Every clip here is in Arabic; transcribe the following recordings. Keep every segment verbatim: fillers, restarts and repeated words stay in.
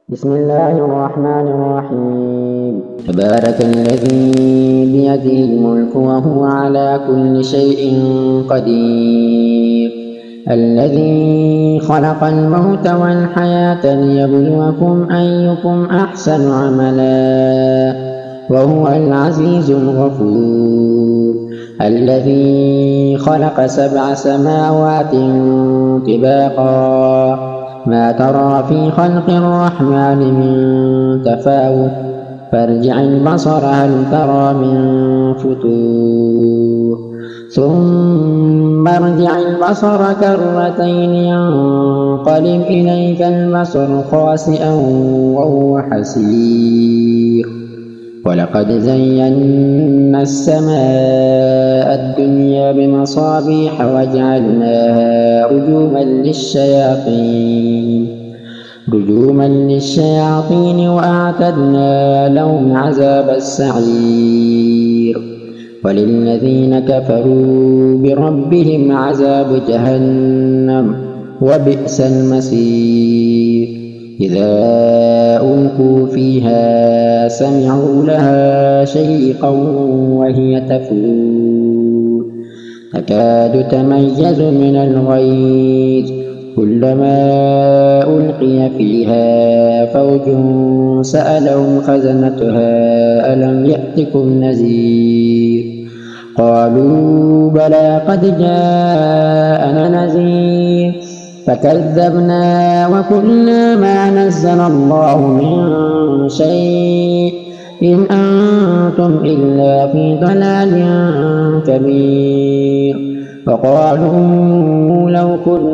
بسم الله الرحمن الرحيم. تبارك الذي بيده الملك وهو على كل شيء قدير. الذي خلق الموت والحياة ليبلوكم أيكم أحسن عملا وهو العزيز الغفور. الذي خلق سبع سماوات طباقا ما ترى في خلق الرحمن من تفاوت فارجع البصر هل ترى من فتور ثم ارجع البصر كرتين ينقلب إليك البصر خاسئا وهو حسير. ولقد زينا السماء الدنيا بمصابيح وجعلناها رجوما للشياطين رجوما للشياطين وأعتدنا لهم عذاب السعير. وللذين كفروا بربهم عذاب جهنم وبئس المصير. إذا ألقوا فيها سمعوا لها شهيقا وهي تفور تكاد تميز من الغيظ كلما ألقي فيها فوج سألهم خزنتها ألم يأتكم نذير قالوا بلى قد جاءنا نذير فكذبنا وقلنا ما نزل الله من شيء إن أنتم إلا في ضلال كبير. وقالوا لو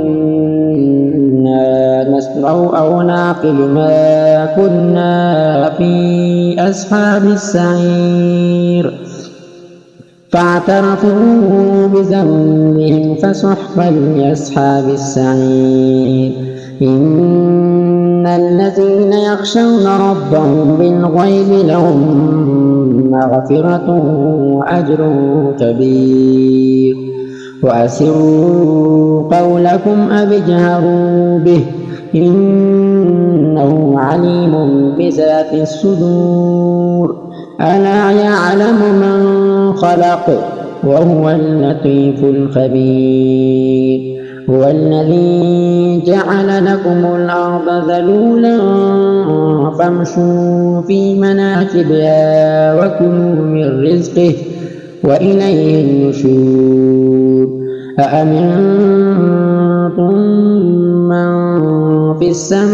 كنا نسمع أو نعقل ما كنا في أصحاب السعير فاعترفوا بذنبهم فسحقا لأصحاب السعير. إن الذين يخشون ربهم بالغيب لهم مغفرة وأجر كبير. وأسروا قولكم أو اجهروا به إنه عليم بذات الصدور. ألا يعلم من خلق وهو اللطيف الخبير. هو الذي جعل لكم الأرض ذلولا فامشوا في مناكبها وكلوا من رزقه وإليه النشور. أأمنتم من في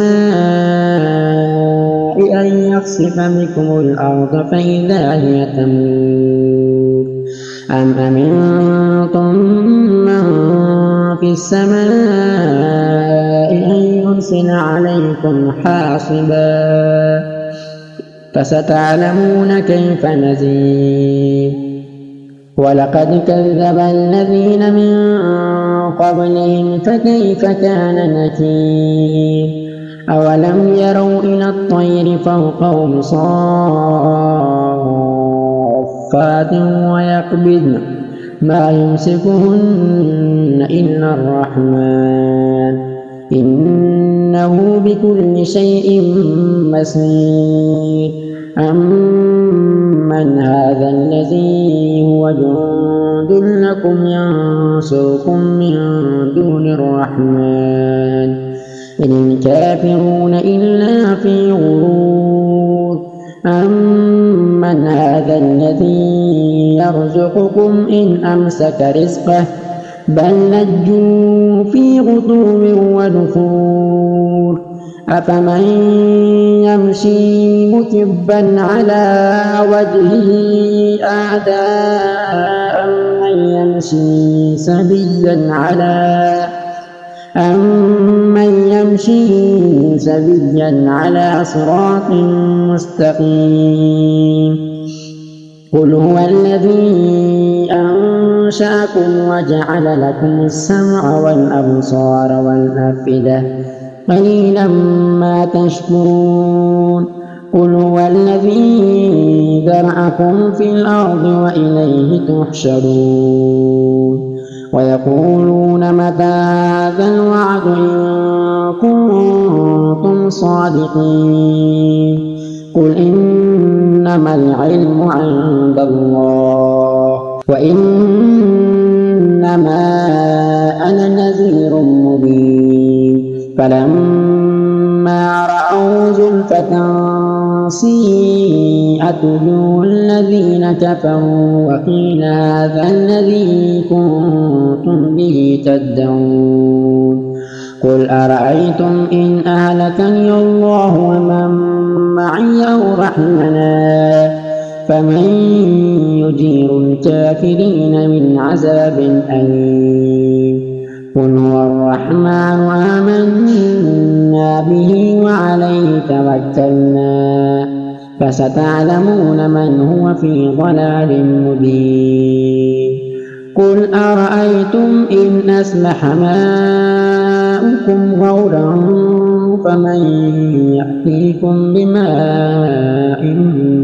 السماء أن يخسف بكم الأرض فإذا هي تمور أم أمنتم من في السماء أن يرسل عليكم حاصبا فستعلمون كيف نذير. ولقد كذب الذين من قبلهم فكيف كان نكير. أولم يروا إلى الطير فوقهم صافات ويقبضن ما يمسكهن إلا الرحمن إنه بكل شيء بصير. أمن هذا الذي هو جند لكم ينصركم من دون الرحمن إن الكافرون إلا في غرور. أمن هذا الذي يرزقكم إن أمسك رزقه بل لجوا في غدو ونفور. أفمن يمشي مكبا على وجهه أهدى أمن يمشي سويا على أمن يمشي سويا على صراط مستقيم. قل هو الذي أنشأكم وجعل لكم السمع والأبصار والأفئدة قليلا ما تشكرون. قل هو الذي ذرأكم في الأرض وإليه تحشرون. ويقولون متى هذا الوعد إن كنتم صادقين قل إنما العلم عند الله وإنما أنا نذير مبين فلما رأوا زلفة سيئت وجوه الذين كفروا وقيل هذا الذي كنتم به تدعون قل أرأيتم إن أهلكني الله ومن معي أو رحمنا فمن يجير الكافرين من عذاب أليم قل هو الرحمن آمنا به وعليه توكلنا فستعلمون من هو في ضلال مبين قل أرأيتم إن أصبح ماؤكم غورا فمن يأتيكم بماء